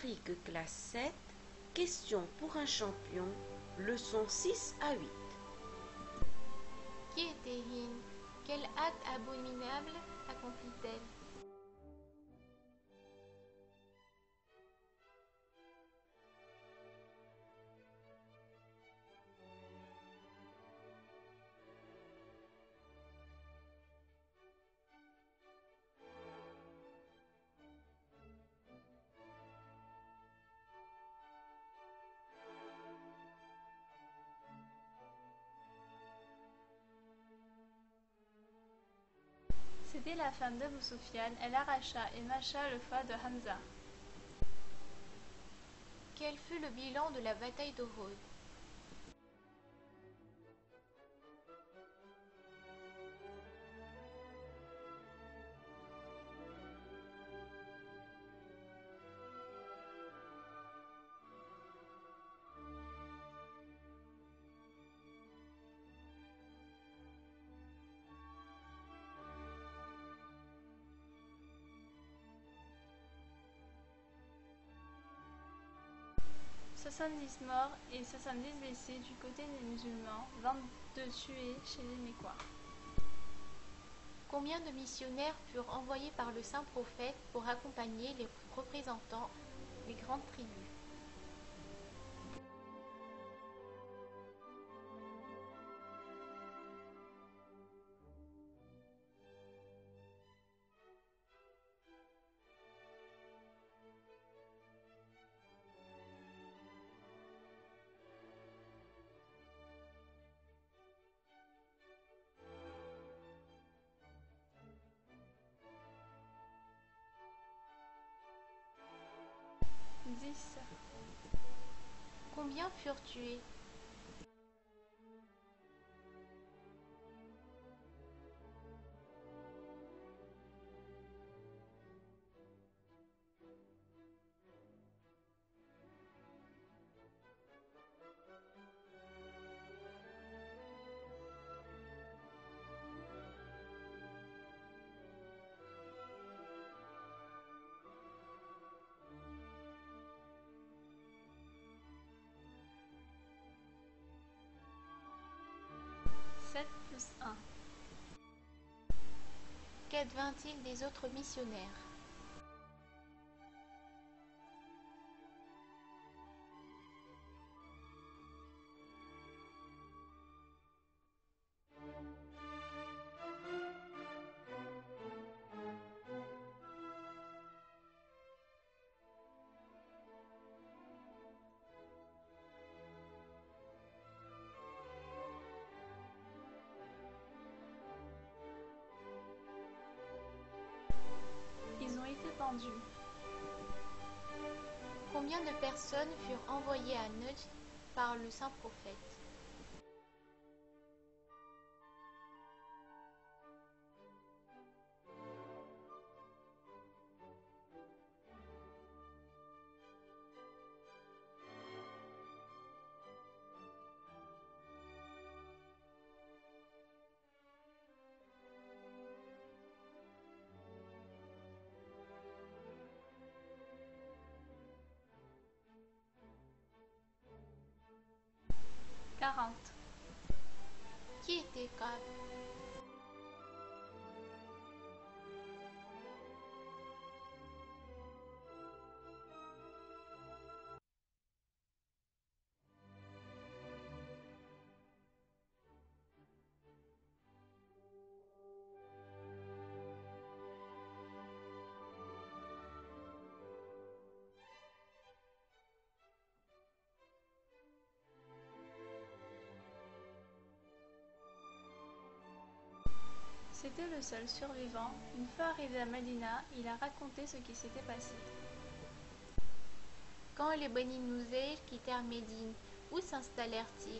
Afrique classe 7, question pour un champion, leçon 6 à 8. Qui était Hind? Quel acte abominable accomplit-elle? C'était la femme d'Abou Soufiane, elle arracha et mâcha le foie de Hamza. Quel fut le bilan de la bataille d'Uhud? « 70 morts et 70 blessés du côté des musulmans, 22 tués chez les Mécois. Combien de missionnaires furent envoyés par le saint prophète pour accompagner les représentants des grandes tribus? « 10. Combien furent tués? « 7 plus 1. Qu'advint-il des autres missionnaires? Ils ont été pendus. Combien de personnes furent envoyées à Najd par le saint prophète? « 40. Qui était Kab? C'était le seul survivant. Une fois arrivé à Medina, il a raconté ce qui s'était passé. Quand les Bani Nuzayr quittèrent Médine, où s'installèrent-ils?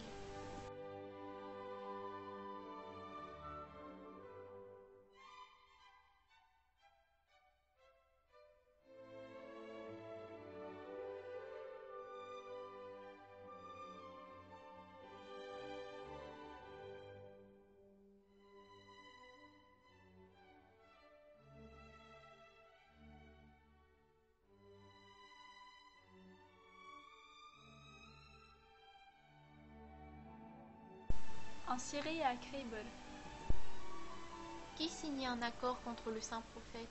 en Syrie et à Cribl. Qui signait un accord contre le saint prophète?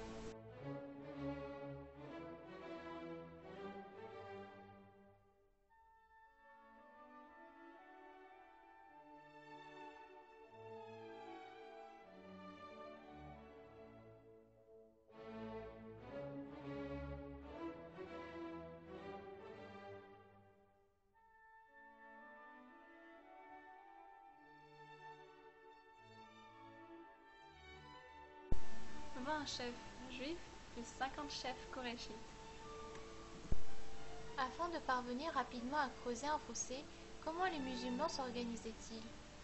Un chef juif plus 50 chefs koréchites. Afin de parvenir rapidement à creuser un fossé, comment les musulmans s'organisaient-ils?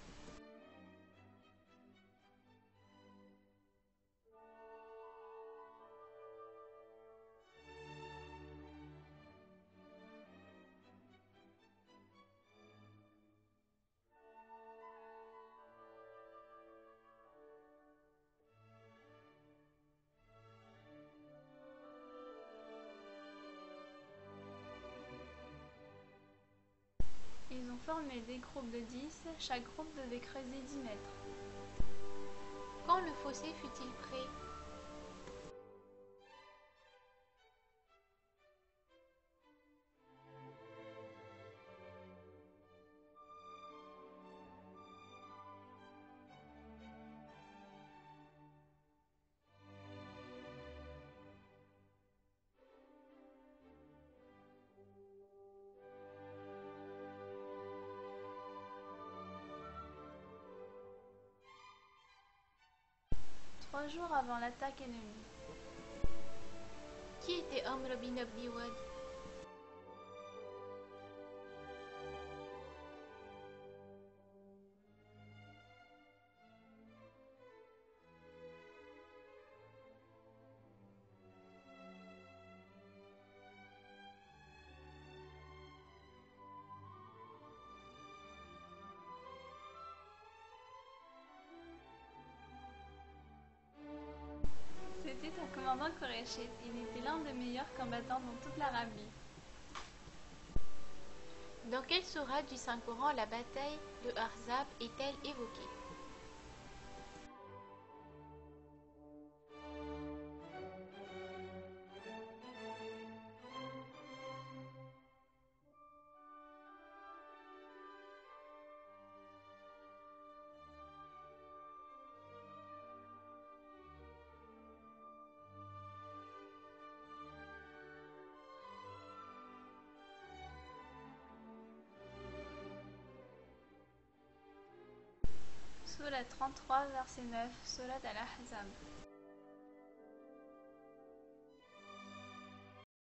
Ils ont formé des groupes de 10, chaque groupe devait creuser 10 mètres. Quand le fossé fut-il prêt? Trois jours avant l'attaque ennemie. Qui était Amr bin Abdi Wad? C'était un commandant koréchite. Il était l'un des meilleurs combattants dans toute l'Arabie. Dans quelle sourate du Saint-Coran la bataille de Ahzab est-elle évoquée? Sourate 33, verset 9, Sourate Al-Ahzab.